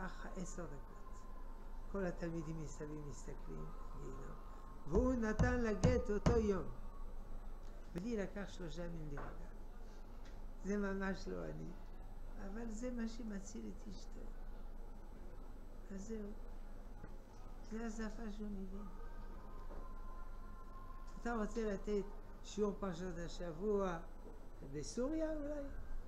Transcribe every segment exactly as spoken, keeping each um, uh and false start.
ככה עשר דקות. כל התלמידים מסביב מסתכלים, גיהנום. והוא נתן לגט אותו יום. ולי לקח שלושה ימים להירגע. זה ממש לא אני. אבל זה מה שמציל את אשתו. אז זהו. זה השפה שהוא מבין. אתה רוצה לתת שיעור פרשת השבוע בסוריה אולי?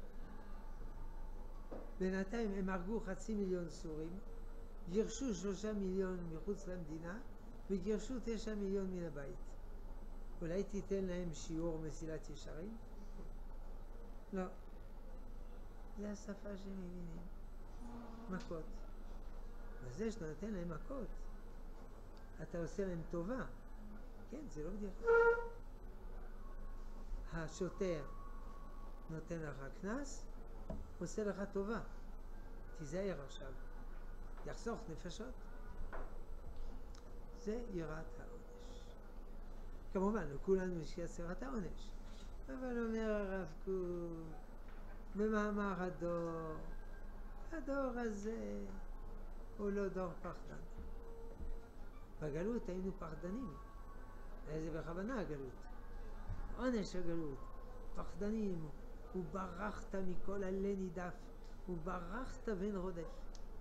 בינתיים הם הרגו חצי מיליון סורים, גירשו שלושה מיליון מחוץ למדינה, וגירשו תשע מיליון מן הבית. אולי תיתן להם שיעור מסילת ישרים? לא. זה השפה שהם מבינים. מכות. וזה שאתה נותן להם מכות, אתה עושה להם טובה. כן, זה לא בדיוק. השוטר נותן לך כנס, עושה לך טובה. תיזהר עכשיו. יחסוך נפשות. זה יראת העונש. כמובן, לכולנו יש יצירת העונש. אבל אומר הרב קוק, במאמר הדור, הדור הזה הוא לא דור פחדן. בגלות היינו פחדנים. זה בכוונה הגלות. עונש הגלות. פחדנים. וברחת מכל עלה נידף. וברחת בן רודף.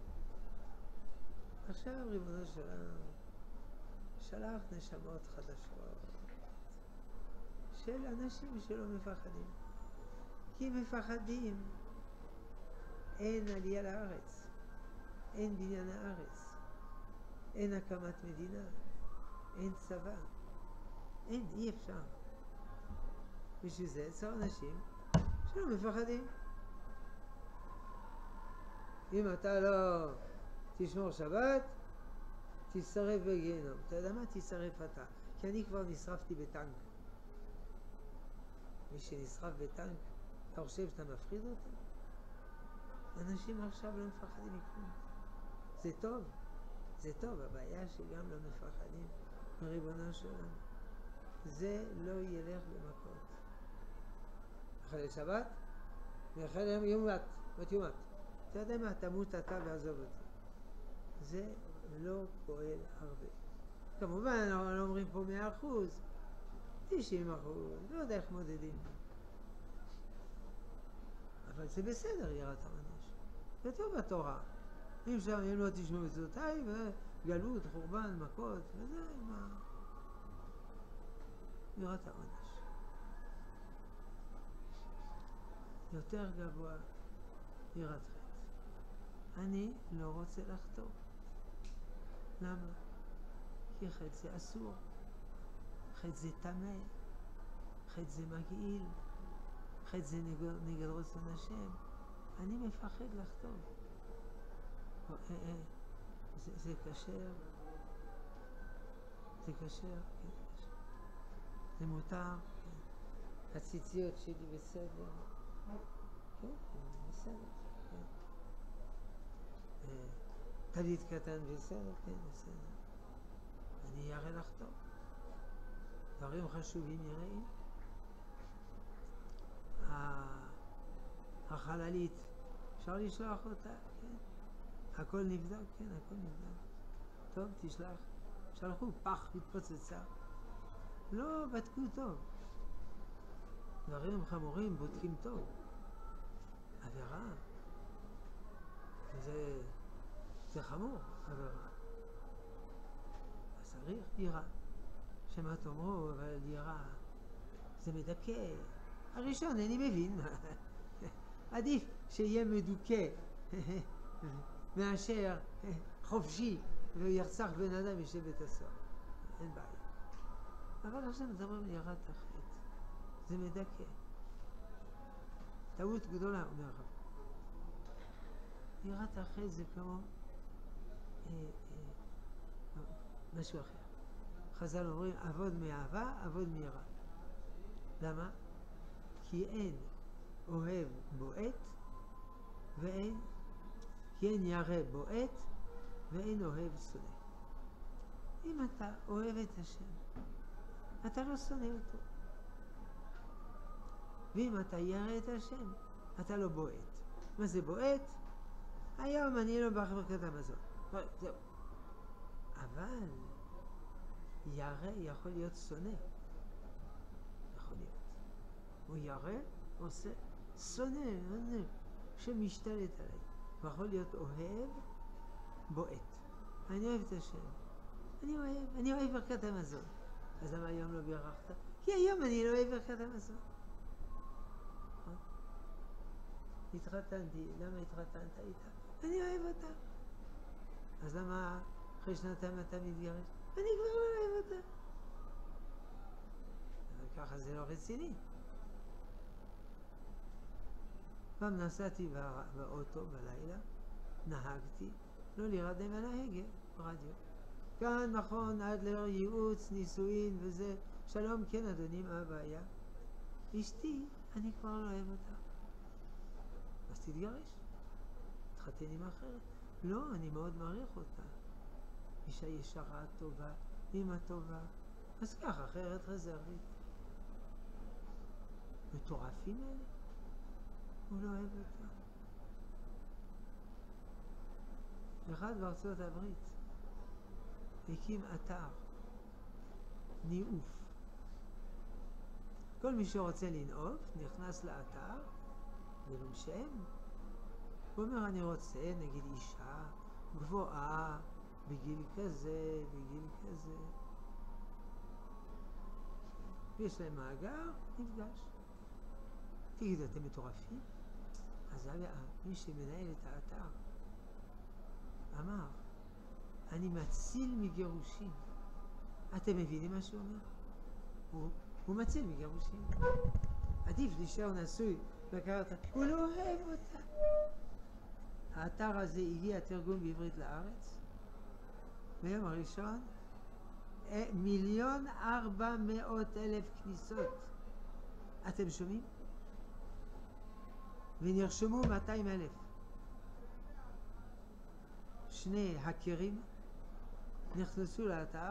עכשיו ריבונו שלנו שלח נשמות חדשות של אנשים שלא מפחדים. כי מפחדים. אין עלייה לארץ. אין בניין הארץ. אין הקמת מדינה. אין צבא. אין, אי אפשר. בשביל זה צריך אנשים שלא מפחדים. אם אתה לא תשמור שבת, תשרף בגיהנום. אתה יודע מה? תשרף אתה. כי אני כבר נשרפתי בטנק. מי שנשרף בטנק, אתה חושב שאתה מפחיד אותם? אנשים עכשיו לא מפחדים מכלום. זה טוב. זה טוב. הבעיה שגם לא מפחדים מריבונו של עולם. זה לא ילך במכות. אחרי שבת, ואחרי יום יומת, בת יומת. אתה יודע מה? תמות אתה ועזוב אותי. זה לא פועל הרבה. כמובן, אנחנו לא אומרים פה מאה אחוז, תשעים אחוז, לא יודע איך מודדים. אבל זה בסדר, יראת העונש. זה טוב בתורה. אם שם, אם לא תשמעו מצוותיי, וגלות, חורבן, מכות, וזה מה... יראת העונש. יותר גבוה, יראת חטא. אני לא רוצה לחטוא. למה? כי חטא זה אסור. חטא זה טמא. חטא זה מגעיל. חטא זה נגד, נגד רצון השם. אני מפחד לחטוא. או, אה, אה, זה, זה כשר. זה כשר, כן, כשר. זה מותר, כן. הציציות שלי בסדר. כן, בסדר, כן. טלית קטן בסדר, כן, בסדר. אני ירא לחטוא. דברים חשובים יראים. החללית, אפשר לשלוח אותה, כן. הכל נבדק, כן, הכל נבדק. טוב, תשלח. שלחו, פח, התפוצצה. לא בדקו טוב. דברים חמורים בודקים טוב. עבירה. זה, זה חמור, עבירה. אז צריך יראה. שמה תאמרו, אבל יראה. זה מדכא. הראשון, אני מבין. עדיף שיהיה מדוכא מאשר חופשי וירצח בן אדם ישב בית הסוהר. אין בעיה. אבל עכשיו מדברים על יראת החטא. זה מדכא. טעות גדולה, אומר הרב. יראת החטא זה כמו אה, אה, משהו אחר. חז"ל אומרים, עבוד מאהבה, עבוד מיראה. למה? כי אין אוהב בועט ואין, כי אין ירא בועט ואין אוהב שונא. אם אתה אוהב את השם, אתה לא שונא אותו. ואם אתה ירא את השם, אתה לא בועט. מה זה בועט? היום אני לא בברכת המזון. זהו. אבל ירא יכול להיות שונא. יכול להיות. הוא ירא, עושה שונא, שמשתלט עליי. הוא יכול להיות אוהב, בועט. אני אוהב את השם. אני אוהב, אני אוהב ברכת המזון. אז למה היום לא בירכת? כי היום אני לא אוהב ברכת המזון. התחתנתי, למה התחתנת איתה? אני אוהב אותה. אז למה אחרי שנתיים אתה מתגרש? אני כבר לא אוהב אותה. ככה זה לא רציני. פעם נסעתי באוטו בלילה, נהגתי, לא להירדם על ההגה, רדיו. כאן נכון, אדלר, ייעוץ, נישואין וזה. שלום, כן אדוני, מה הבעיה? אשתי, אני כבר לא אוהב אותה. אז תתגרש. תחתן עם אחרת. לא, אני מאוד מעריך אותה. אישה ישרה, טובה, אמא טובה. אז ככה, אחרת רזרבית. מטורפים האלה. הוא לא אוהב אותה. אחד בארצות הברית הקים אתר ניאוף. כל מי שרוצה לנאוף נכנס לאתר ולום שם. הוא אומר אני רוצה נגיד אישה גבוהה בגיל כזה, בגיל כזה. יש להם מאגר, נפגש. תגידו, אתם מטורפים? אז מי שמנהל את האתר אמר, אני מציל מגירושים. אתם מבינים מה שהוא אומר? הוא, הוא מציל מגירושים. עדיף להישאר נשוי, לקחת, הוא לא אוהב אותה. האתר הזה הגיע תרגום בעברית לארץ. ביום הראשון, מיליון ארבע מאות אלף כניסות. אתם שומעים? ונרשמו מאתיים אלף. שני הכרים נכנסו לאתר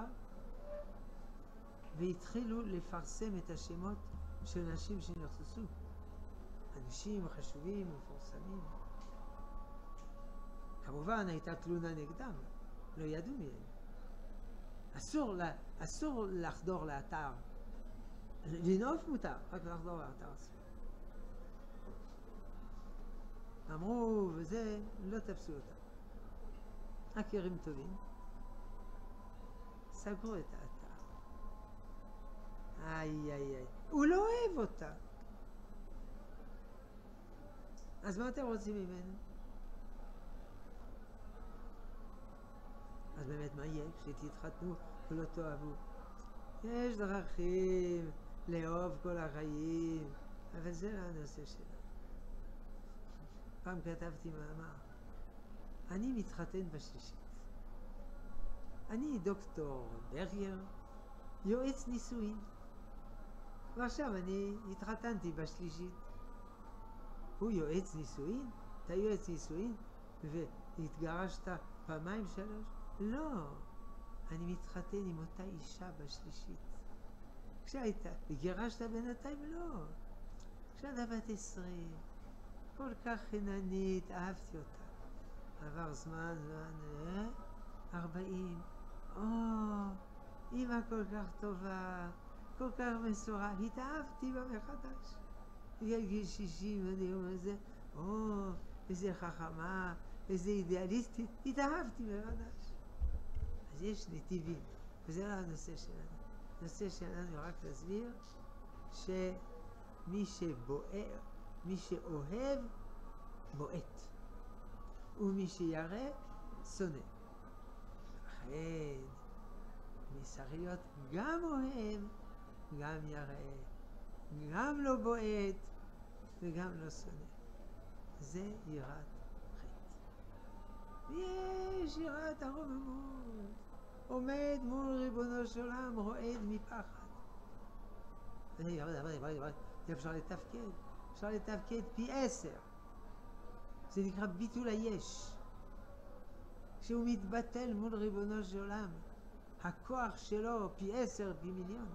והתחילו לפרסם את השמות של נשים שנכנסו. אנשים חשובים ומפורסמים. כמובן הייתה תלונה נגדם, לא ידעו מהם. אסור, לה, אסור לחדור לאתר. לנאוף מותר, רק לחדור לאתר אסור. אמרו, וזה, לא תפסו אותם. הכרים טובים. סגרו את האתר. איי איי איי. הוא לא אוהב אותה. אז מה אתם רוצים ממנו? אז באמת מה יהיה? כשתתחתנו ולא תאהבו. יש דרכים לאהוב כל החיים, אבל זה לא הנושא שלנו. פעם כתבתי מאמר. אני מתחתן בשלישית. אני דוקטור ברגר, יועץ נישואין. ועכשיו אני התחתנתי בשלישית. הוא יועץ נישואין? אתה יועץ נישואין? והתגרשת פעמיים שלוש? לא. אני מתחתן עם אותה אישה בשלישית. כשהייתה, וגירשת בינתיים? לא. כשהייתה בת עשרים, כל כך חיננית, אהבתי אותה. עבר זמן, זמן, אה? ארבעים. או, אמא כל כך טובה, כל כך מסורה. התאהבתי בה מחדש. בגלל גיל שישים, אני אומר איזה, או, איזה חכמה, איזה אידיאליסטית. התאהבתי מחדש. אז יש נתיבים, וזה לא הנושא שלנו. הנושא שלנו רק להסביר שמי שבוער, מי שאוהב, בועט. ומי שירא, שונא. לכן, מי צריך להיות גם אוהב, גם ירא, גם לא בועט, וגם לא שונא. זה יראת חטא. יש יראת הרוממות. עומד מול ריבונו של עולם, רועד מפחד. אפשר לתפקד. אפשר לתפקד פי עשר. זה נקרא ביטול היש. כשהוא מתבטל מול ריבונו של עולם, הכוח שלו פי עשר, פי מיליון.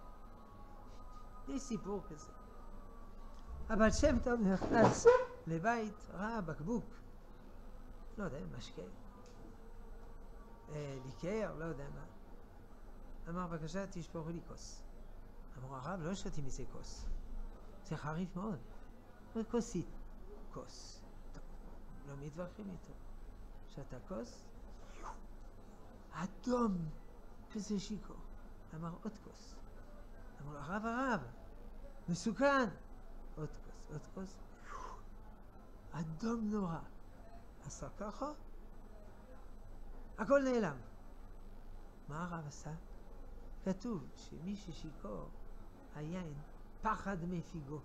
יש סיפור כזה. אבל שם טוב נכנס לבית, ראה בקבוק. לא יודע, משקה, אה, ליקר, לא יודע מה. אמר, בבקשה, תשפכו לי כוס. אמרו, הרב, לא שותים מזה כוס. זה חריף מאוד. כוסית, כוס. טוב, לא מתווכחים איתו. שתה כוס, אדום, כזה שיקור. אמר, עוד כוס. אמרו, הרב, הרב, מסוכן. עוד כוס, עוד כוס. אדום נורא. עשה ככה, הכל נעלם. מה הרב עשה? כתוב שמי ששיקור, היין פחד מפיגו.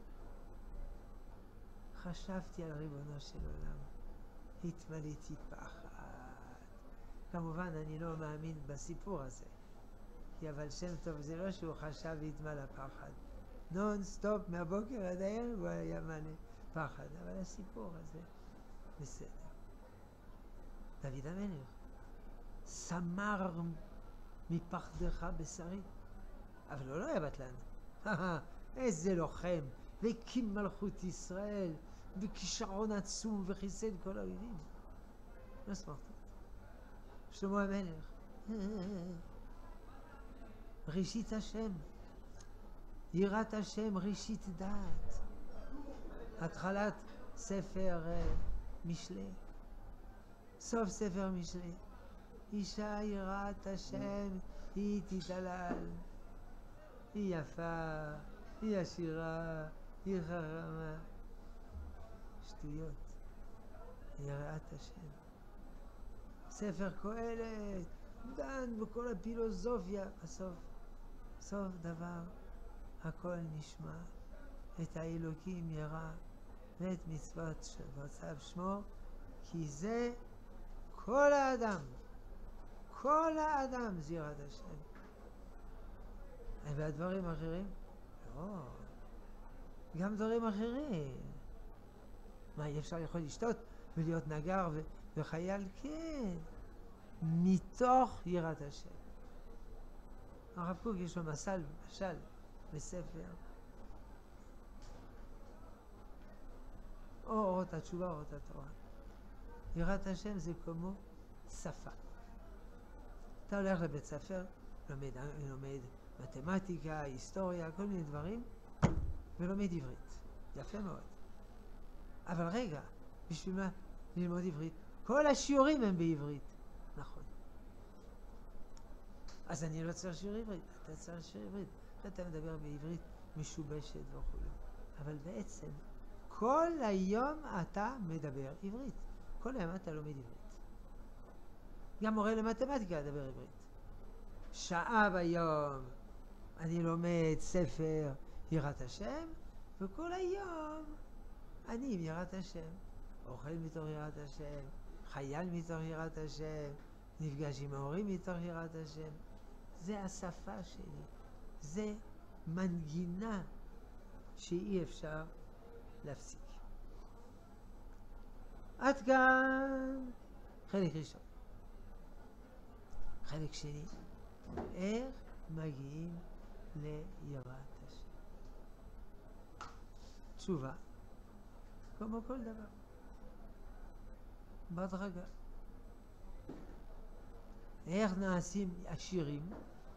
חשבתי על ריבונו של עולם, התמלאתי פחד. כמובן אני לא מאמין בסיפור הזה, כי אבל שם טוב זה לא שהוא חשב והתמלא פחד. נון סטופ מהבוקר עד הערב הוא היה מלא פחד, אבל הסיפור הזה בסדר. דוד המלך, סמר מפחדך בשרי, אבל הוא לא היה בטלן. איזה לוחם, והקים מלכות ישראל, וכישרון עצום, וחיסד כל האויבים. לא סמרטוט. שלמה המלך, ראשית השם, יראת השם, ראשית דעת. התחלת ספר משלי, סוף ספר משלי. אישה יראת השם, היא תתעלל. היא יפה, היא עשירה, היא חכמה. שטויות. יראת השם. ספר קהלת, דן בכל הפילוסופיה. בסוף, סוף דבר, הכל נשמע. את האלוקים ירא, ואת מצוות שבציו שמור, כי זה כל האדם. כל האדם זה יראת השם. והדברים האחרים? לא. גם דברים אחרים. מה, אי אפשר יכול לשתות ולהיות נגר ו- וחייל? כן. מתוך יראת השם. הרב קוק יש לו משל, משל, בספר. או אורות התשובה, אורות התורה. יראת השם זה כמו שפה. אתה הולך לבית ספר, לומד, לומד מתמטיקה, היסטוריה, כל מיני דברים, ולומד עברית. יפה מאוד. אבל רגע, בשביל מה ללמוד עברית? כל השיעורים הם בעברית. נכון. אז אני לא צריך שיעור עברית, אתה צריך שיעור עברית. אתה מדבר בעברית משובשת וכו'. אבל בעצם, כל היום אתה מדבר עברית. כל היום אתה לומד עברית. גם מורה למתמטיקה לדבר עברית. שעה ביום אני לומד ספר יראת השם, וכל היום אני עם יראת השם. אוכל מתוך יראת השם, חייל מתוך יראת השם, נפגש עם ההורים מתוך יראת השם. זה השפה שלי. זה מנגינה שאי אפשר להפסיק. עד כאן חלק ראשון. חלק שני, איך מגיעים ליראת השם? תשובה, כמו כל דבר, בהדרגה. איך נעשים עשירים?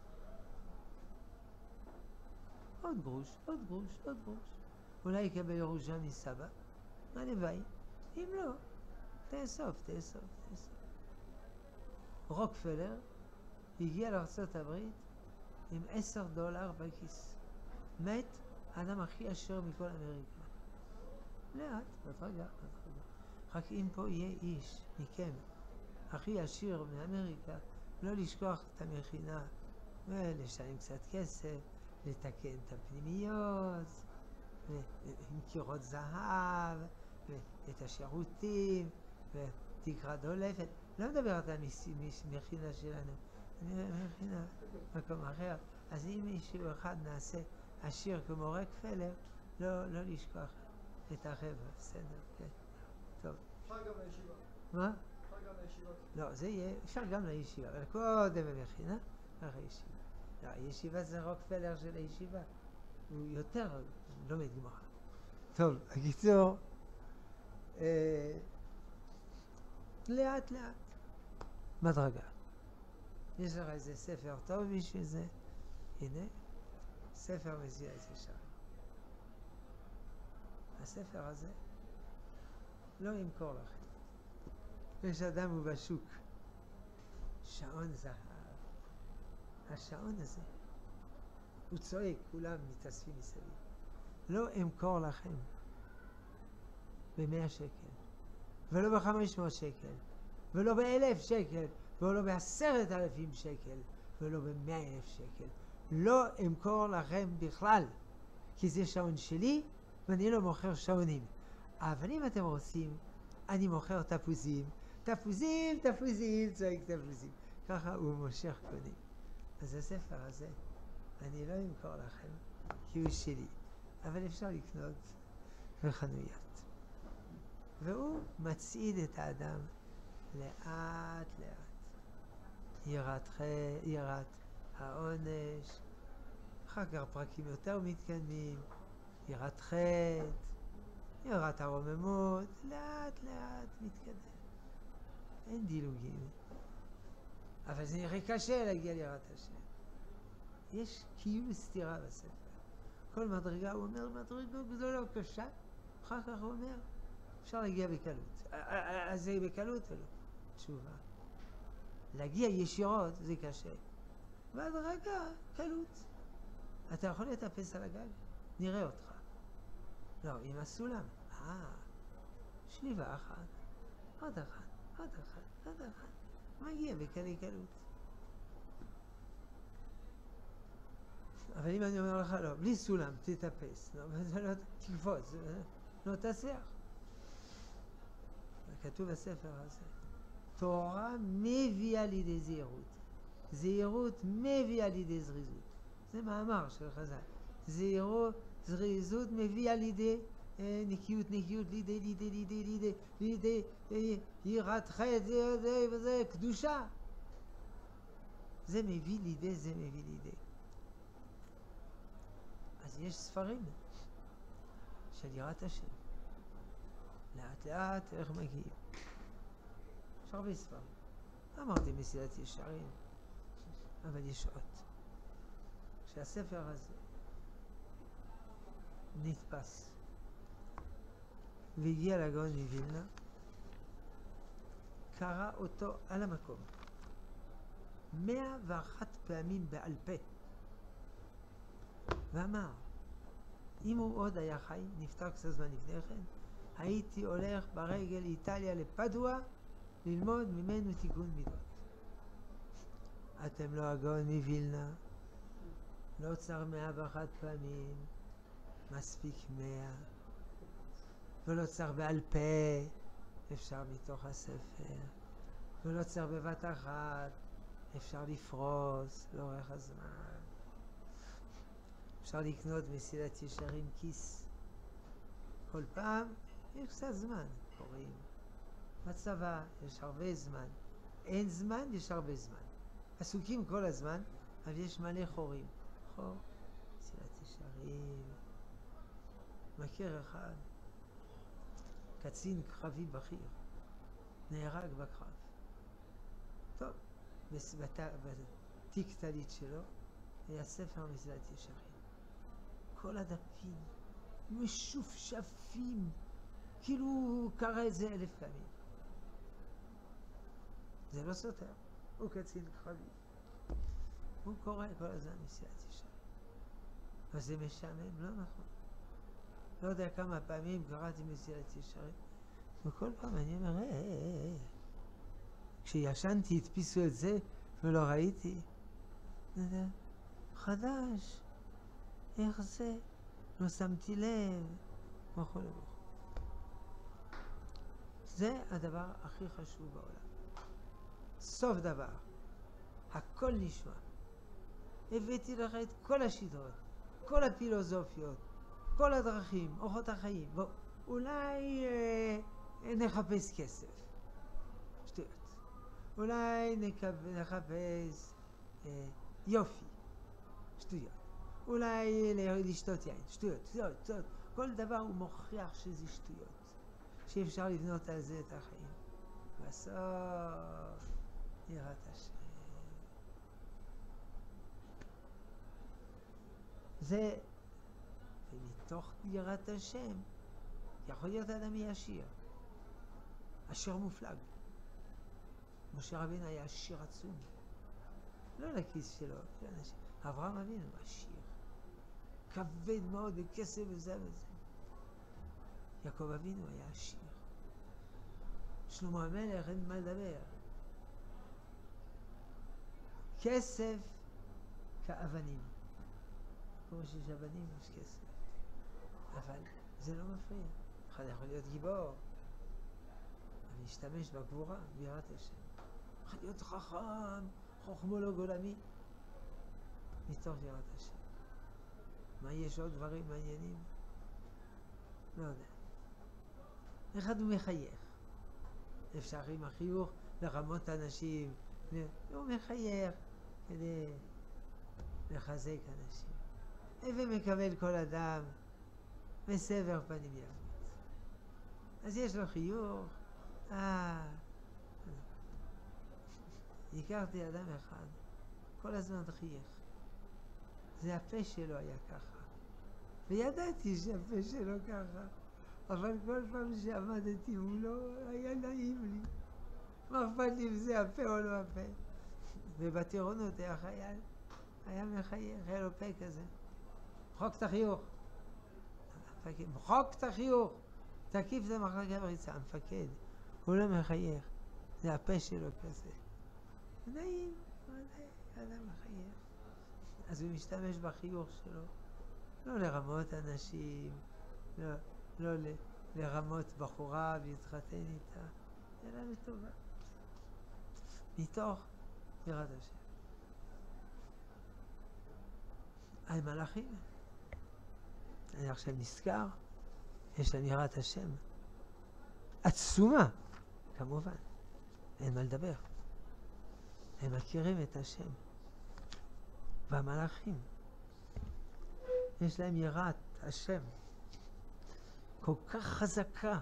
עוד גרוש, עוד גרוש, עוד גרוש. אולי יקבל ירושה מסבא, הלוואי. אם לא, תאסוף, תאסוף, תאסוף. רוקפלר הגיע לארצות הברית עם עשר דולר בכיס. מת האדם הכי עשיר מכל אמריקה. לאט, בהדרגה, בהדרגה. רק אם פה יהיה איש מכם הכי עשיר מאמריקה, לא לשכוח את המכינה ולשלם קצת כסף, לתקן את הפנימיות, עם קירות זהב, ואת השירותים, ותקרה דולפת. לא מדבר על המכינה שלנו, אני מכינה מקום אחר. אז אם מישהו אחד נעשה עשיר כמו רוקפלר, לא, לא לשכוח את החבר'ה, בסדר, כן. טוב. אפשר גם לישיבה. מה? אפשר גם לישיבה. לא, זה יהיה, אפשר גם לישיבה, אבל קודם במכינה, אחרי ישיבה. לא, הישיבה זה רוקפלר של הישיבה. הוא יותר לומד גמרא. טוב, בקיצור, אה, לאט לאט. מדרגה. יש לך איזה ספר טוב בשביל זה? הנה, ספר מסיעת ישרים. הספר הזה לא ימכור לכם. יש אדם הוא בשוק, שעון זהב. השעון הזה, הוא צועק, כולם מתאספים מסביב. לא אמכור לכם במאה שקל, ולא בחמש מאות שקל, ולא באלף שקל, ולא בעשרת אלפים שקל, ולא במאה אלף שקל. לא אמכור לכם בכלל, כי זה שעון שלי, ואני לא מוכר שעונים. אבל אם אתם רוצים, אני מוכר תפוזים, תפוזים, תפוזים, צועק תפוזים. ככה הוא מושך קונים. אז הספר הזה, אני לא אמכור לכם, כי הוא שלי. אבל אפשר לקנות בחנויות. והוא מצעיד את האדם לאט לאט. יראת, יראת העונש, אחר כך פרקים יותר מתקדמים, יראת חטא, יראת הרוממות, לאט לאט מתקדם. אין דילוגים. אבל זה נראה קשה להגיע ליראת השם. יש קיום סתירה בספר. כל מדרגה הוא אומר, מדרגה גדולה קשה, אחר כך הוא אומר, אפשר להגיע בקלות. אז זה בקלות ולא. תשובה. להגיע ישירות זה קשה. בהדרגה, קלות. אתה יכול לטפס על הגג? נראה אותך. לא, עם הסולם. אה, שליבה אחת, עוד אחת, עוד אחת, עוד אחת. מגיע בקלי קלות. אבל אם אני אומר לך, לא, בלי סולם, תטפס. לא, זה לא תקפוץ, לא תצליח. כתוב בספר הזה. תורה מביאה לידי זהירות. זהירות מביאה לידי זריזות. זה מאמר של חז"ל. זהירות, זריזות מביאה לידי אה, נקיות, נקיות, לידי, לידי, לידי, לידי, לידי, אה, יראת חטא, זה, זה, וזה, קדושה. זה מביא לידי, זה מביא לידי. אז יש ספרים של יראת השם. לאט לאט איך מגיעים. יש הרבה ספרים. אמרתי מסילת ישרים, אבל יש עוד. שהספר הזה נתפס והגיע לגאון מווילנה, קרא אותו על המקום מאה ואחת פעמים בעל פה ואמר, אם הוא עוד היה חי, נפטר קצת זמן לפני כן, הייתי הולך ברגל איטליה לפדואה ללמוד ממנו תיקון מידות. אתם לא הגאון מווילנה, לא צריך מאה ואחת פעמים, מספיק מאה, ולא צריך בעל פה, אפשר מתוך הספר, ולא צריך בבת אחת, אפשר לפרוס לאורך הזמן. אפשר לקנות מסילת ישרים כיס. כל פעם יש קצת זמן, קוראים. בצבא יש הרבה זמן. אין זמן, יש הרבה זמן. עסוקים כל הזמן, אבל יש מלא חורים. חור, מסילת ישרים. מכיר אחד, קצין קרבי בכיר, נהרג בקרב. טוב, בתיק טלית שלו היה ספר מסילת ישרים. כל הדפים משופשפים, כאילו הוא קרא את זה אלף פעמים. זה לא סותר, הוא קצין קרבי. הוא קורא כל הזמן מסילת ישרים. אז זה משעמם, לא נכון. לא יודע כמה פעמים קראתי מסילת ישרים, וכל פעם אני אומר, אה, אה, אה. כשישנתי הדפיסו את זה ולא ראיתי. חדש. איך זה? לא שמתי לב. וכו' וכו'. זה הדבר הכי חשוב בעולם. סוף דבר. הכל נשמע. הבאתי לך את כל השיטות, כל הפילוסופיות, כל הדרכים, אורחות החיים. בוא, אולי אה, נחפש כסף. שטויות. אולי נקב, נחפש אה, יופי. שטויות. אולי לשתות יין. שטויות, שטויות, שטויות. כל דבר הוא מוכיח שזה שטויות. שאפשר לבנות על זה את החיים. בסוף יראת השם. זה, ומתוך יראת השם יכול להיות אדם ישיר, עשיר מופלג. משה רבינו היה עשיר עצום, לא לכיס שלו, לאנשים. אברהם אבינו עשיר, כבד מאוד בכסף וזה וזה. יעקב אבינו היה עשיר. שלמה המלך, אין מה לדבר. כסף כאבנים. כמו שיש אבנים, יש כסף. אבל זה לא מפריע. אחד יכול להיות גיבור, אבל להשתמש בגבורה, ביראת השם. אחד להיות חכם, חוכמולוג עולמי, מתוך יראת השם. מה, יש עוד דברים מעניינים? לא יודע. אחד הוא מחייך. אפשר עם החיוך לרמות אנשים. הוא מחייך כדי לחזק אנשים. ומקבל כל אדם בסבר פנים יפות. אז יש לו חיוך. אה... הכרתי אדם אחד, כל הזמן חייך. זה הפה שלו היה ככה. וידעתי שהפה שלו ככה. אבל כל פעם שעמדתי מולו היה נעים לי. מה אכפת לי אם זה הפה או לא הפה? ובטירונות היה חייל, היה מחייך, היה לו פה כזה. מחוק את החיוך. מחוק את החיוך. תקיף את המחלקה בריצה. המפקד, הוא לא מחייך. זה הפה שלו כזה. נעים, אדם מחייך. אז הוא משתמש בחיוך שלו. לא לרמות אנשים, לא, לא ל, לרמות בחורה ולהתחתן איתה, אלא לטובה. מתוך יראת השם. על מלאכים. אני עכשיו נזכר, יש להם יראת השם. עצומה, כמובן. אין מה לדבר. הם מכירים את השם. והמלאכים, יש להם יראת השם כל כך חזקה,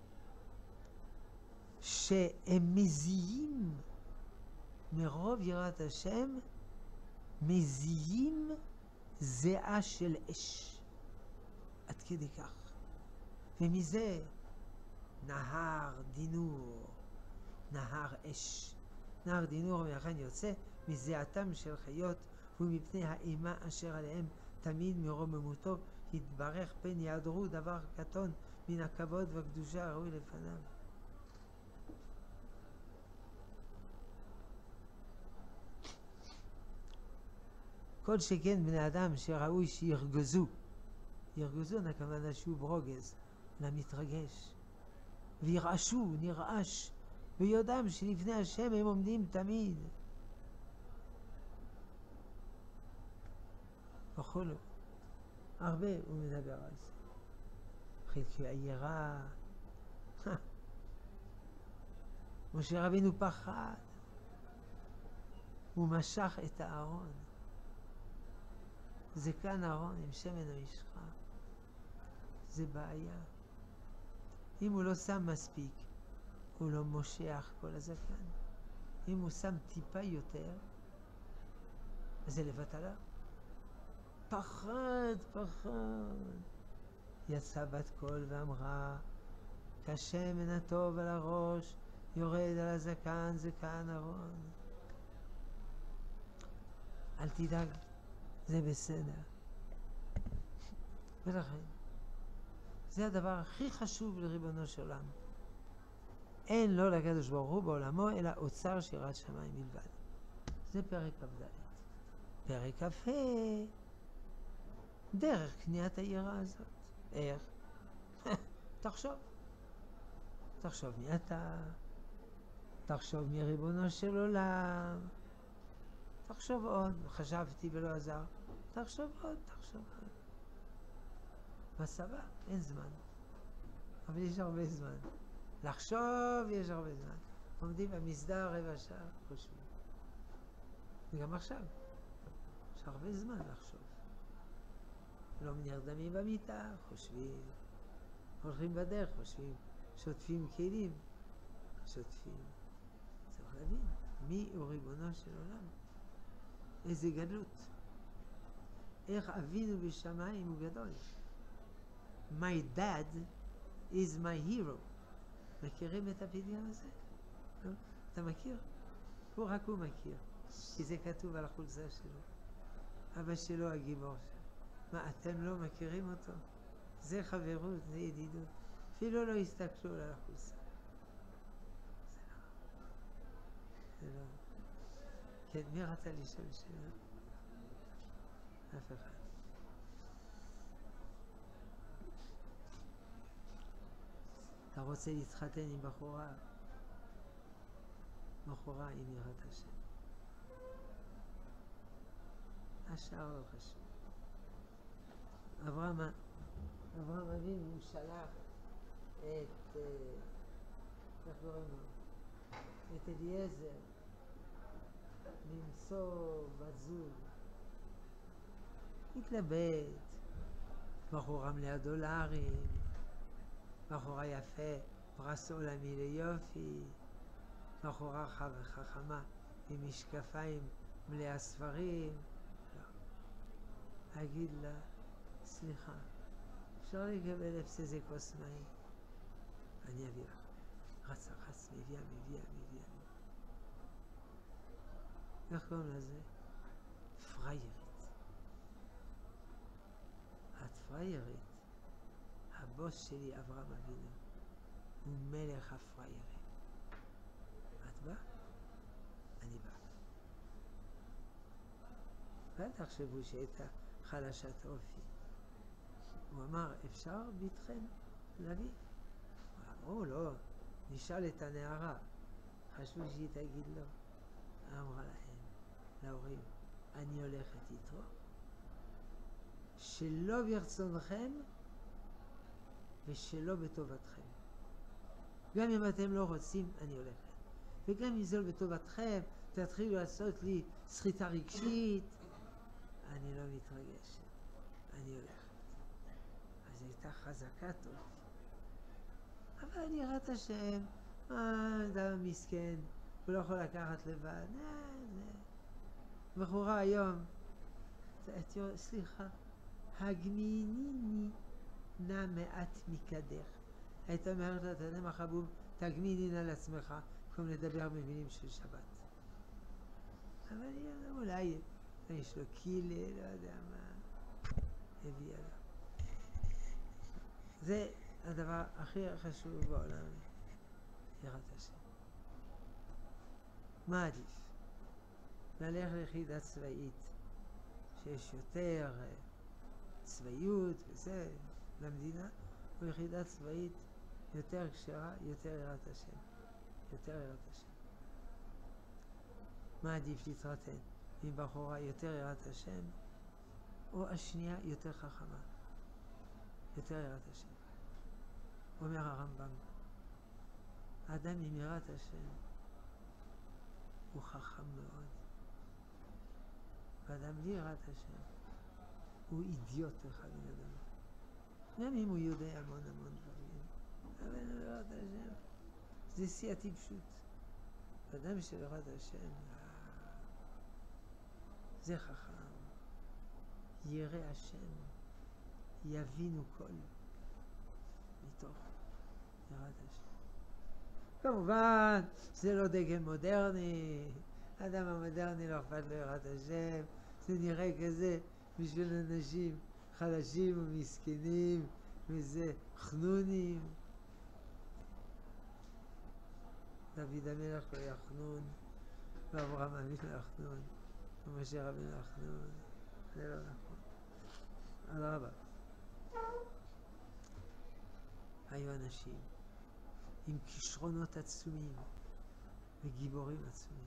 שהם מזיעים מרוב יראת השם, מזיעים זיעה של אש. עד כדי כך. ומזה נהר דינור, נהר אש. נהר דינור מאכן יוצא מזיעתם של חיות, ומפני האימה אשר עליהם תמיד מרוממותו יתברך פן יעדרו דבר קטון מן הכבוד והקדושה הראוי לפניו. כל שכן בני אדם שראוי שירגזו, ירגזו הכוונה שהוא ברוגז, למתרגש, וירעשו, נרעש, ויודעים שלפני השם הם עומדים תמיד. וכולו, הרבה הוא מדבר על זה. חלקי היראה, משה רבינו פחד, הוא משך את הארון. זה כאן ארון עם שמן המשחה. זה בעיה. אם הוא לא שם מספיק, הוא לא מושך כל הזקן. אם הוא שם טיפה יותר, אז זה לבטלה. פחד, פחד. יצא בת קול ואמרה, כשמן הטוב על הראש, יורד על הזקן, זקן ארון. אל תדאג, זה בסדר. ולכן, זה הדבר הכי חשוב לריבונו של עולם. אין לו לקדוש ברוך הוא בעולמו, אלא אוצר שירת שמיים בלבד. זה פרק כ"ד. פרק כ"ה, דרך קניית היראה הזאת. איך? תחשוב. תחשוב מי אתה, תחשוב מי ריבונו של עולם, תחשוב עוד, חשבתי ולא עזר, תחשוב עוד, תחשוב עוד. בסבבה, אין זמן. אבל יש הרבה זמן. לחשוב יש הרבה זמן. עומדים במסדר רבע שעה, חושבים. וגם עכשיו. יש הרבה זמן לחשוב. לא נרדמים במיטה, חושבים. הולכים בדרך, חושבים. שוטפים כלים, שוטפים. צריך להבין, מי הוא ריבונו של עולם? איזה גדלות. איך אבינו בשמיים הוא גדול. My dad is my hero. מכירים את הפתגם הזה? לא? אתה מכיר? הוא רק הוא מכיר. כי זה כתוב על החולצה שלו. אבא שלו הגיבור שלו. מה, אתם לא מכירים אותו? זה חברות, זה ידידות. אפילו לא הסתכלו על החולצה. זה לא. זה לא. כן, מי רצה לשאול שאלה? אף אחד. אתה רוצה להתחתן עם בחורה? בחורה עם יראת השם. השאר לא חשוב. אברהם, אברהם אבינו הוא שלח את, איך קוראים לו? את אליעזר למצוא בת זוג. התלבט, בחורה מלאה דולרים, בחורה יפה, פרס עולמי ליופי, בחורה חכמה עם משקפיים מלאה ספרים. לא. אגיד לה, סליחה, אפשר לקבל איזה כוס מים? אני אביא לך. רצה, רץ, מביאה, מביאה, מביאה. איך קוראים לזה? פריירית. את פריירית. הבוס שלי, אברהם אבינו, הוא מלך הפריירים. את באה? אני באה. ואל תחשבו שהייתה חלשת אופי. הוא אמר, אפשר ביתכם להביא? אמרו, לא, נשאל את הנערה. חשבו שהיא תגיד לא. אמרה להם, להורים, אני הולכת איתו, שלא ברצונכם ושלא בטובתכם. גם אם אתם לא רוצים, אני הולכת. וגם אם זה לא בטובתכם, תתחילו לעשות לי סחיטה רגשית, אני לא מתרגשת, אני הולכת. אז הייתה חזקת אופי. אבל אני ראת השם, אה, אדם מסכן, הוא לא יכול לקחת לבד, אה, זה... בחורה היום, סליחה, הגמיניני נע מעט מקדך. היית אומרת לה, אתה יודע מה חבוב, תגמינין על עצמך, במקום לדבר מבינים של שבת. אבל אולי יש לו קילה, לא יודע מה, הביאה לה. זה הדבר הכי חשוב בעולם, יראת השם. מה עדיף? ללכת ליחידה צבאית, שיש יותר צבאיות וזה למדינה, או יחידה צבאית יותר כשרה, יותר יראת השם. יותר יראת השם. מה עדיף להתרתן? עם בחורה יותר יראת השם, או השנייה יותר חכמה? יותר יראת השם. אומר הרמב"ם, האדם עם יראת השם הוא חכם מאוד. ואדם בלי יראת השם הוא אידיוט אחד גדול. גם אם הוא יודע המון המון דברים, אבל יראת השם זה שיא הטיפשות. אדם של יראת השם זה חכם. ירא השם יבינו כל מתוך יראת השם. כמובן זה לא דגם מודרני, האדם המודרני לא אכפת לו יראת השם, זה נראה כזה בשביל אנשים חלשים ומסכנים וזה חנונים. דוד המלך לא היה חנון, ואברהם אבינו לא היה חנון, ומשה רבינו לא היה חנון. זה לא נכון. אדרבה. היו אנשים עם כישרונות עצומים וגיבורים עצומים,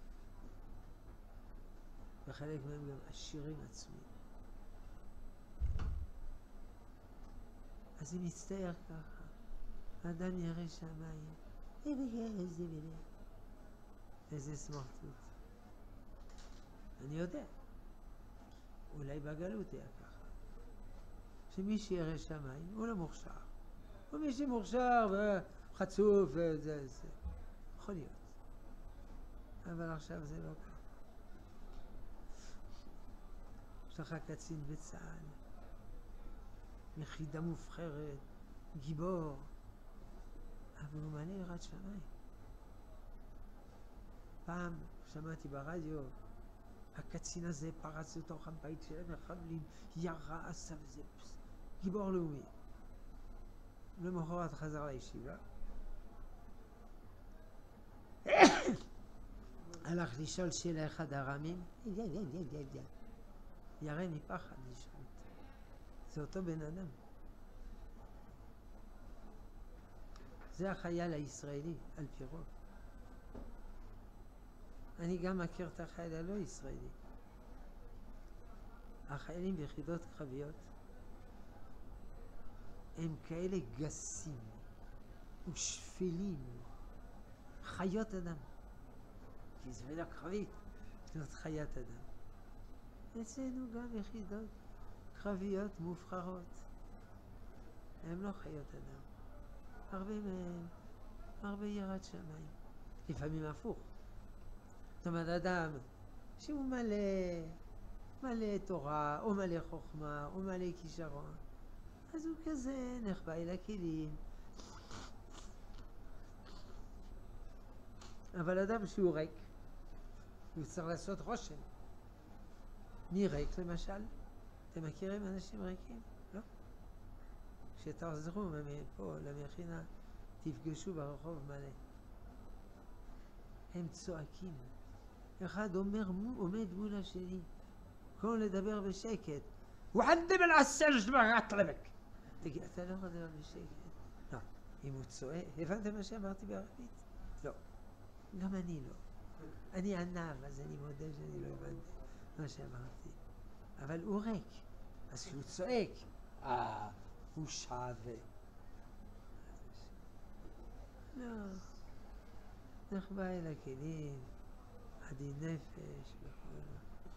וחלק מהם גם עשירים עצומים. אז אם יצטייר ככה, האדם ירא שמיים, איזה מילה, איזה סמרטוט. אני יודע, אולי בגלות היה ככה, שמי שירא שמיים הוא לא מוכשר, ומי שמוכשר וחצוף וזה זה. יכול להיות. אבל עכשיו זה לא ככה. יש לך קצין בצה"ל, יחידה מובחרת, גיבור, אבל הוא מלא יראת שמיים. פעם שמעתי ברדיו, הקצין הזה פרץ לתוך הבית של המחבלים, ירה, עשה וזה, גיבור לאומי. למחרת חזר לישיבה. הלך לשאול שאלה אחד הרמים, ירא מפחד לשאול. זה אותו בן אדם. זה החייל הישראלי, על פי רוב. אני גם מכיר את החייל הלא ישראלי. החיילים ביחידות קרביות הם כאלה גסים ושפלים, חיות אדם. כי זה מילה קרבית, זאת חיית אדם. אצלנו גם יחידות קרביות מובחרות. הם לא חיות אדם. הרבה מהם, הרבה יראת שמיים. לפעמים הפוך. זאת אומרת, אדם שהוא מלא, מלא תורה, או מלא חוכמה, או מלא כישרון, אז הוא כזה נחבא אל הכלים. אבל אדם שהוא ריק, הוא צריך לעשות רושם. מי ריק למשל? אתם מכירים אנשים ריקים? לא? כשתחזרו פה למכינה, תפגשו ברחוב מלא. הם צועקים. אחד אומר, עומד מול השני. כל לדבר בשקט. وعندي من السجد ما أطلبك. תגיד, אתה לא יכול לדבר בשקט. לא. אם הוא צועק, הבנתם מה שאמרתי בערבית? לא. גם אני לא. אני ענב, אז אני מודה שאני לא הבנתי מה שאמרתי. אבל הוא ריק. אז כשהוא צועק, אה, הוא שווה. לא. נחבא אל הכלים, עדין נפש וכל.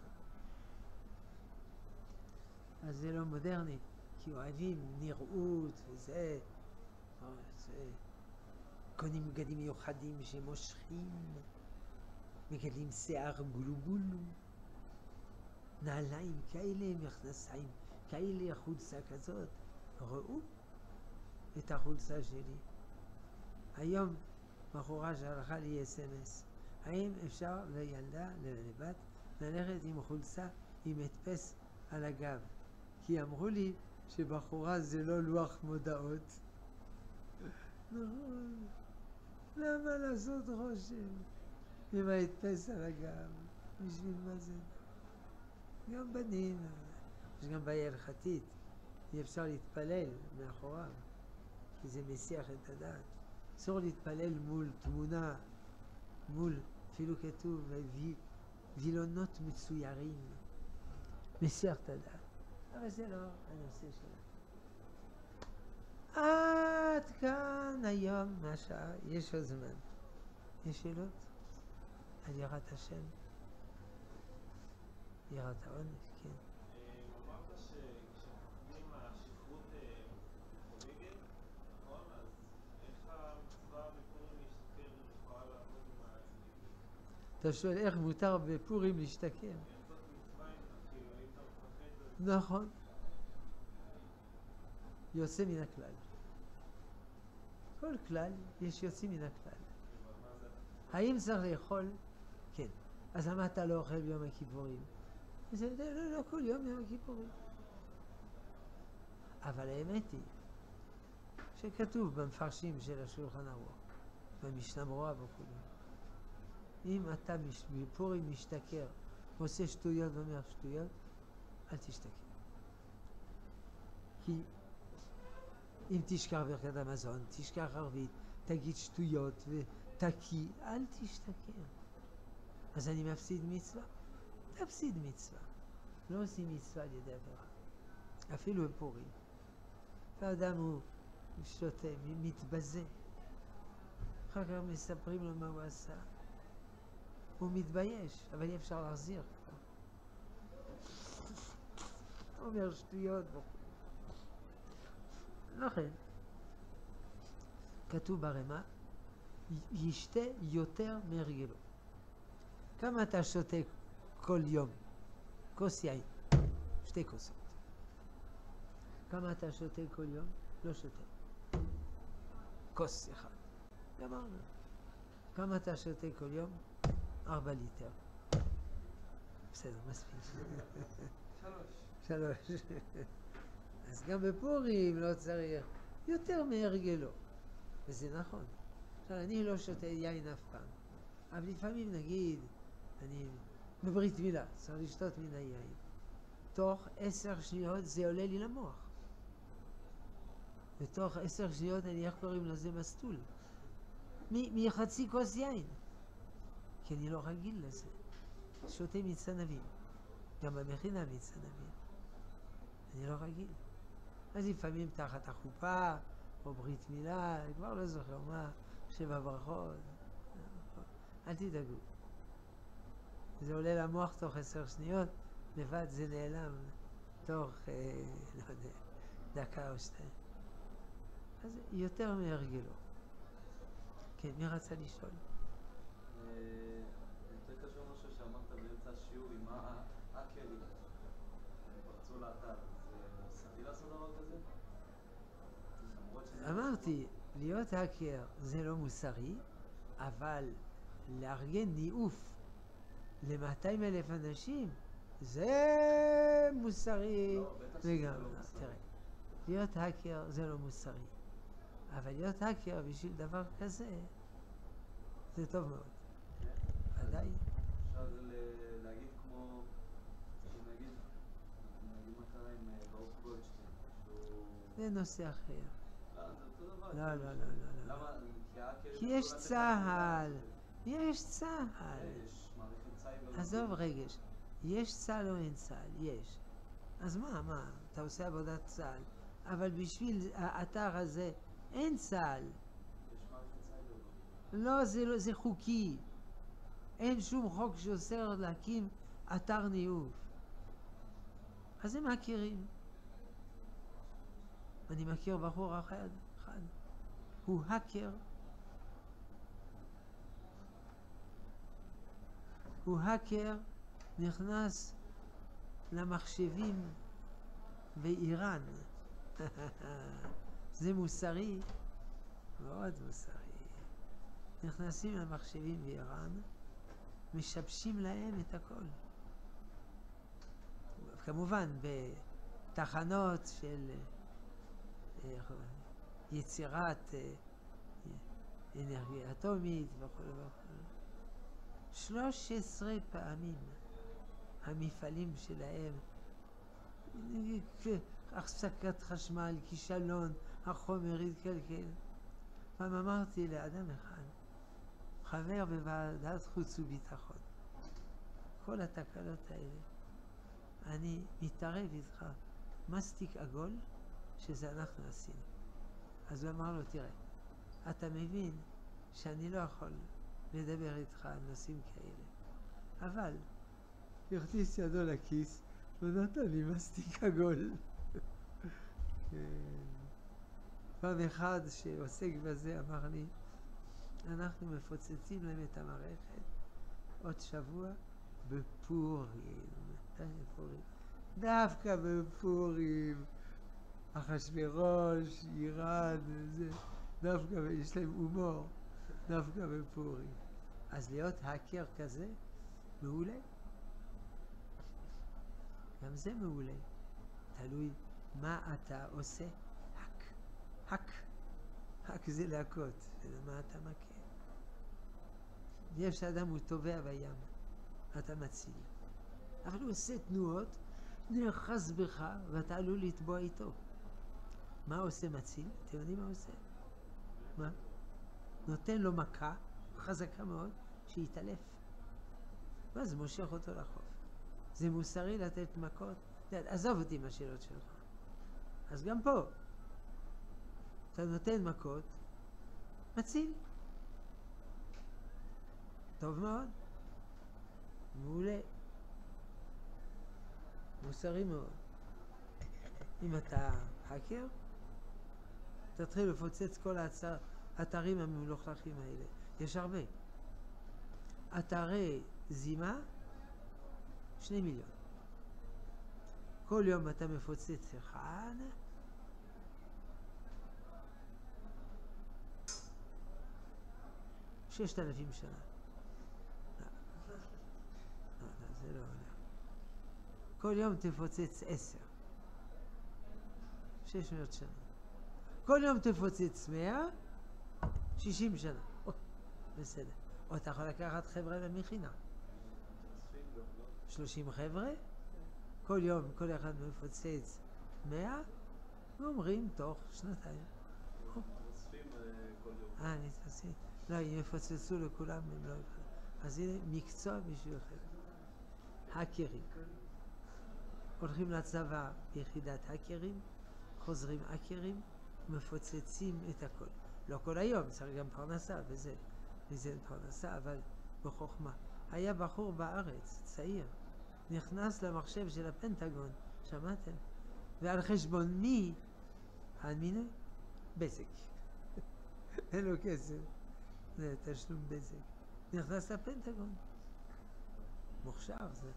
אז זה לא מודרני, כי אוהבים נראות וזה, זה. קונים בגדים מיוחדים שמושכים, מגלים שיער גולוגולו, נעליים כאלה, מכנסיים כאלה, חולצה כזאת. ראו את החולצה שלי. היום בחורה שהלכה לי אס אם אס, האם אפשר לילדה, לבת, ללכת עם חולצה עם הדפס על הגב? כי אמרו לי שבחורה זה לא לוח מודעות. נכון. למה לעשות רושם עם ההדפס על הגב? בשביל מה זה? גם בנים, יש גם בעיה הלכתית, אי אפשר להתפלל מאחוריו, כי זה מסיח את הדעת. אסור להתפלל מול תמונה, מול, אפילו כתוב, וילונות מצוירים, מסיח את הדעת. אבל זה לא הנושא שלנו. עד כאן היום, מה שעה, יש עוד זמן. יש שאלות? על יראת השם? יראת העונש, כן. אמרת שכשמחכים השכרות חוגגת, נכון? אז איך המצווה בפורים להשתכר יכולה לעבוד עם ה... אתה שואל איך מותר בפורים להשתכר? איך זאת מצווה אם כאילו היית מפחד? נכון. יוצא מן הכלל. כל כלל יש יוצאים מן הכלל. האם צריך לאכול? כן. אז למה אתה לא אוכל ביום הכיפורים? זה לא, לא, לא כל יום יום הכיפורים. אבל האמת היא שכתוב במפרשים של השולחן ערוך, במשנה ברורה וכו', אם אתה בפורים משתכר, עושה שטויות ואומר שטויות, אל תשתכר. כי אם תשכח ברכת המזון, תשכח ערבית, תגיד שטויות ותקי, אל תשתכר. אז אני מפסיד מצווה? תפסיד מצווה. לא עושים מצווה על ידי עבירה. אפילו בפורים. האדם הוא שותה, מתבזה. אחר כך מספרים לו מה הוא עשה. הוא מתבייש, אבל אי אפשר להחזיר כבר. אומר שטויות וכו'. לכן, כתוב ברמה ישתה יותר מהרגלו. כמה אתה שותה כל יום? כוס יין, שתי כוסות. כמה אתה שותה כל יום? לא שותה. כוס אחד. גמרנו. כמה אתה שותה כל יום? ארבע ליטר. בסדר, מספיק. שלוש. שלוש. אז גם בפורים לא צריך יותר מהרגלו. וזה נכון. עכשיו, אני לא שותה יין אף פעם. אבל לפעמים נגיד, אני בברית מילה, צריך לשתות מן היין. תוך עשר שניות זה עולה לי למוח. בתוך עשר שניות אני, איך קוראים לזה, מסטול. מחצי כוס יין. כי אני לא רגיל לזה. שותה מיץ ענבים. גם במכינה מיץ ענבים. אני לא רגיל. אז לפעמים תחת החופה, או ברית מילה, אני כבר לא זוכר מה, שבע ברכות. אל תדאגו. זה עולה למוח תוך עשר שניות, לבד זה נעלם תוך, אה, לא יודע, דקה או שתיים. אז יותר מהרגלו. כן, מי רצה לשאול? יותר קשור משהו שאמרת באמצע השיעור עם האקרים. פרצו לאתר. זה מוסרי לעשות דבר כזה? אמרתי, להיות האקר זה לא מוסרי, אבל לארגן ניאוף ל-מאתיים אלף אנשים זה מוסרי לגמרי. תראה, להיות האקר זה לא מוסרי, אבל להיות האקר בשביל דבר כזה זה טוב מאוד. ודאי. אפשר להגיד כמו, נגיד, נגיד מה קרה עם ברוך גולדשטיין, שהוא... זה נושא אחר. לא, זה אותו דבר. לא, לא, לא, לא. למה? כי האקרים... כי יש צהל. יש צהל. יש מערכת סייבר. עזוב רגש. יש צהל או אין צהל? יש. אז מה, מה? אתה עושה עבודת צהל. אבל בשביל האתר הזה אין צהל. יש מערכת סייבר. לא, זה, לא, זה חוקי. אין שום חוק שאוסר להקים אתר ניאוף. אז הם מכירים. אני מכיר בחור אחד, אחד. הוא האקר. הוא האקר, נכנס למחשבים באיראן. זה מוסרי? מאוד מוסרי. נכנסים למחשבים באיראן, משבשים להם את הכל. כמובן, בתחנות של יצירת אנרגיה אטומית וכו' וכו'. שלוש עשרה פעמים המפעלים שלהם, הפסקת חשמל, כישלון, החומר התקלקל. פעם אמרתי לאדם אחד, חבר בוועדת חוץ וביטחון, כל התקלות האלה, אני מתערב איתך, מסטיק עגול, שזה אנחנו עשינו. אז הוא אמר לו, תראה, אתה מבין שאני לא יכול לדבר איתך על נושאים כאלה, אבל הכניס ידו לכיס ונתן לי מסטיק עגול. פעם אחד שעוסק בזה אמר לי, אנחנו מפוצצים להם את המערכת עוד שבוע בפורים. בפורים. דווקא בפורים. אחשוורוש, איראן, זה, דווקא, יש להם הומור, דווקא בפורים. אז להיות האקר כזה, מעולה. גם זה מעולה. תלוי מה אתה עושה. האק. האק. האק זה להכות. מה אתה מכה. יש אדם, הוא טובע בים. אתה מציל. אבל הוא עושה תנועות, נאחז בך, ואתה עלול לטבוע איתו. מה עושה מציל? אתם יודעים מה עושה? מה? נותן לו מכה חזקה מאוד שיתעלף. ואז מושך אותו לחוף. זה מוסרי לתת מכות? עזוב אותי עם השאלות שלך. אז גם פה, אתה נותן מכות, מציל. טוב מאוד. מעולה. מוסרי מאוד. אם אתה האקר, תתחיל לפוצץ כל האתר, אתרים המלוכלכים האלה. יש הרבה. אתרי זימה, שני מיליון. כל יום אתה מפוצץ אחד, ששת אלפים שנה. לא, לא, לא, זה לא הולך. כל יום תפוצץ עשר. שש מאות שנה. כל יום תפוצץ מאה, שישים שנה. או, בסדר. או אתה יכול לקחת חבר'ה למכינה. שלושים חבר'ה, כל יום, כל אחד מפוצץ מאה, ואומרים תוך שנתיים. אוספים כל יום. אה, אני תעשי. לא, אם יפוצצו לכולם, הם לא יכולים. אז הנה, מקצוע בשבילכם. האקרים. הולכים לצבא ביחידת האקרים, חוזרים האקרים, מפוצצים את הכל. לא כל היום, צריך גם פרנסה וזה. וזה פרנסה, אבל בחוכמה. היה בחור בארץ, צעיר, נכנס למחשב של הפנטגון, שמעתם? ועל חשבון מי? על מיני? בזק. אין לו כסף. זה תשלום בזק. נכנס לפנטגון. מוכשר זה.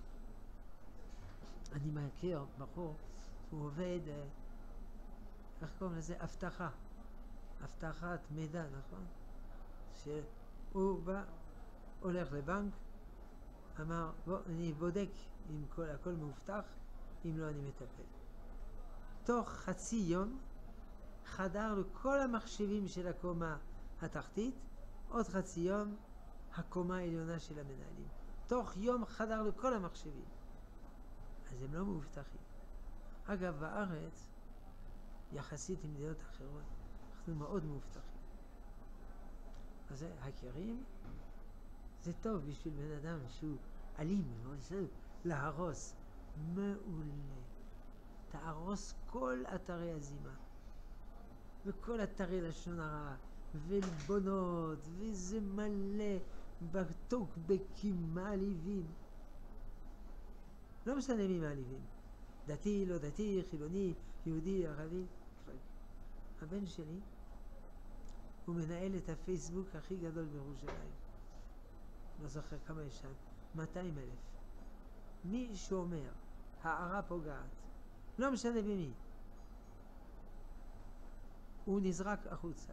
אני מכיר בחור, הוא עובד, איך קוראים לזה? הבטחה. הבטחת מידע, נכון? שהוא בא, הולך לבנק, אמר, בוא, אני בודק אם כל, הכל מאובטח, אם לא אני מטפל. תוך חצי יום חדר לכל המחשבים של הקומה התחתית, עוד חצי יום הקומה העליונה של המנהלים. תוך יום חדר לכל המחשבים. אז הם לא מאובטחים. אגב, בארץ, יחסית עם מדינות אחרות, אנחנו מאוד מאובטחים. אז הכירים, זה טוב בשביל בן אדם שהוא אלים, להרוס. מעולה. תהרוס כל אתרי הזימה, וכל אתרי לשון הרע, ולבונות, וזה מלא בטוקבקים מעליבים. לא משנה מי מעליבים. דתי, לא דתי, חילוני, יהודי, ערבי. הבן שלי, הוא מנהל את הפייסבוק הכי גדול בירושלים. לא זוכר כמה יש שם, מאתיים אלף. מי שאומר, הערה פוגעת, לא משנה במי, הוא נזרק החוצה.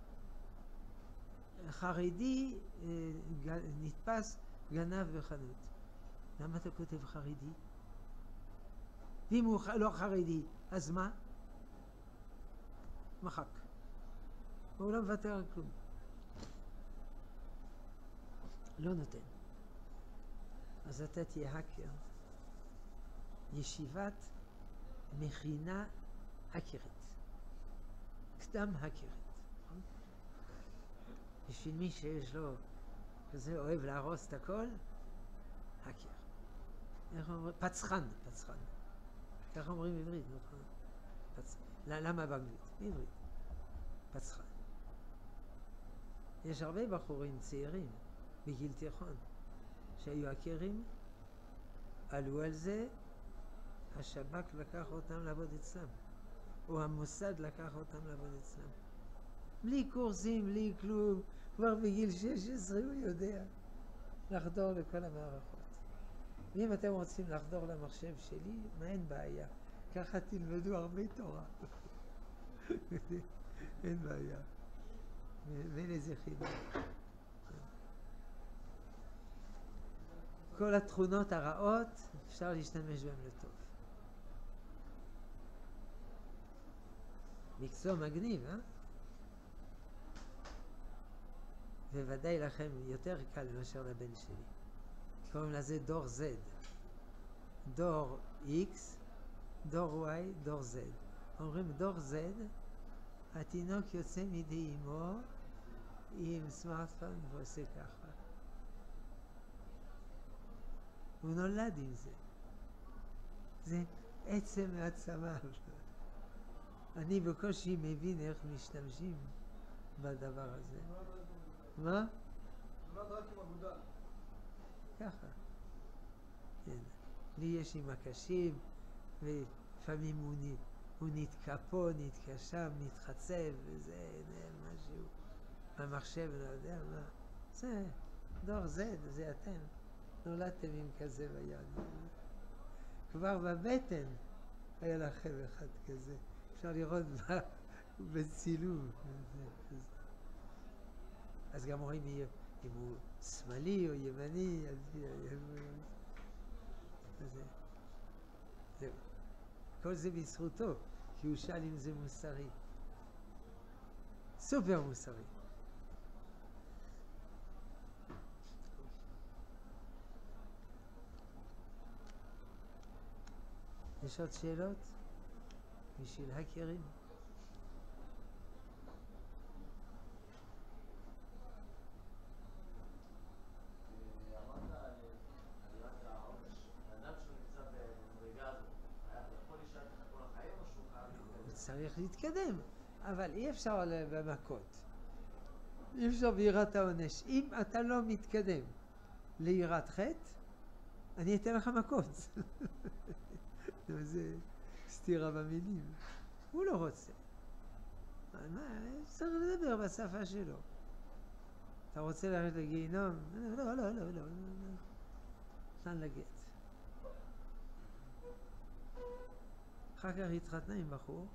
חרדי אה, נתפס גנב בחנות. למה אתה כותב חרדי? ואם הוא לא חרדי, אז מה? מחק. הוא לא מוותר על כלום. לא נותן. אז אתה תהיה האקר. ישיבת מכינה האקרית. קדם האקרית. בשביל מי שיש לו כזה אוהב להרוס את הכל, האקר. איך אומרים? פצחן, פצחן. ככה אומרים בעברית, נכון? פצ... למה באנגלית? בעברית. פצחן. יש הרבה בחורים צעירים בגיל תיכון שהיו האקרים, עלו על זה, השב"כ לקח אותם לעבוד אצלם, או המוסד לקח אותם לעבוד אצלם. בלי קורסים, בלי כלום, כבר בגיל שש עשרה הוא יודע לחדור לכל המערכות. ואם אתם רוצים לחדור למחשב שלי, מה אין בעיה? ככה תלמדו הרבה תורה. אין בעיה. ואין איזה חידה. כל התכונות הרעות, אפשר להשתמש בהן לטוב. מקצוע מגניב, אה? וודאי לכם יותר קל מאשר לבן שלי. קוראים לזה דור Z. דור X, דור Y, דור Z. אומרים דור Z, התינוק יוצא מדי אמו עם סמארטפון ועושה ככה. הוא נולד עם זה. זה עצם מעצמה. אני בקושי מבין איך משתמשים בדבר הזה. מה? נולד רק עם אגודה. ככה. כן. לי יש עם הקשים, ולפעמים הוא הוא נתקע פה, נתקע שם, נתחצב, וזה, נעל משהו, המחשב, לא יודע מה. זה, דור זה, זה אתם. נולדתם עם כזה ביד. כבר בבטן היה לכם אחד כזה. אפשר לראות בצילום. אז גם רואים אם הוא שמאלי או ימני, אז זהו. כל זה בזכותו, כי הוא שאל אם זה מוסרי. סופר מוסרי. יש עוד שאלות? בשביל הקרים? אמרת על עליית העונש, האדם שנמצא במדרגה הזאת, יכול להישאר ככה כל החיים או שהוא חייב להתקדם? הוא צריך להתקדם, אבל אי אפשר במכות. אי אפשר ביראת העונש. אם אתה לא מתקדם ליראת חטא, אני אתן לך מכות. זה סתירה במילים. הוא לא רוצה. מה, צריך לדבר בשפה שלו. אתה רוצה ללכת לגיהינום? לא, לא, לא, לא, לא. נתן לגט. אחר כך התחתנה עם בחור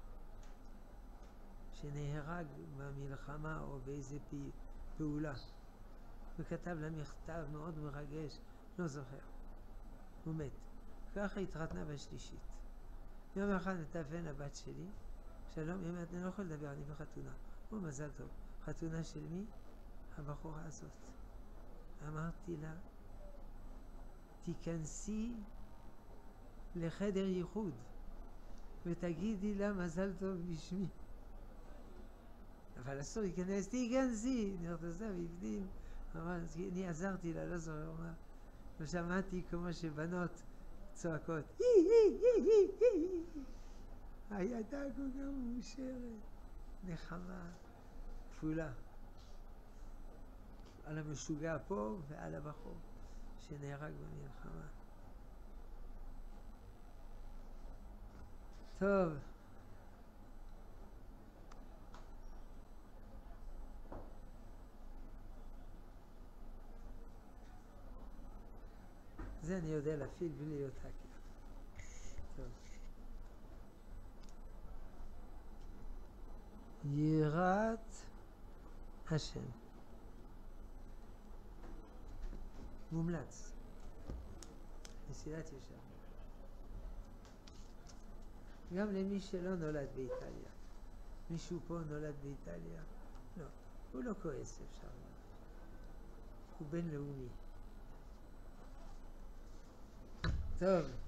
שנהרג במלחמה או באיזה פעולה. וכתב לה מכתב מאוד מרגש, לא זוכר. הוא מת. ככה התחתנה בשלישית. יום אחד מטלפן הבת שלי, שלום, היא אומרת, אני לא יכול לדבר, אני בחתונה. הוא מזל טוב. חתונה של מי? הבחורה הזאת. אמרתי לה, תיכנסי לחדר ייחוד ותגידי לה מזל טוב בשמי. אבל אסור להיכנס, תיכנסי. נראית עזב, הבדיל. אני עזרתי לה, לא זוכר מה. ושמעתי כמו שבנות צועקות, הי הי הי הי הי. הידה כל כך מאושרת. נחמה כפולה. על המשוגע פה ועל הבחור שנהרג במלחמה. טוב. זה אני יודע להפעיל בלי להיות האקר. טוב. יראת השם. מומלץ. מסילת ישר. גם למי שלא נולד באיטליה. מישהו פה נולד באיטליה? לא. הוא לא כועס, אפשר לומר. הוא בינלאומי. טוב.